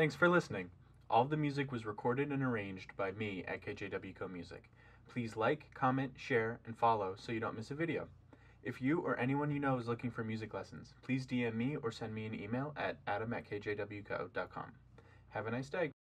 Thanks for listening. All of the music was recorded and arranged by me at KJW Co Music. Please like, comment, share, and follow so you don't miss a video. If you or anyone you know is looking for music lessons, please DM me or send me an email at adam@kjwco.com. Have a nice day.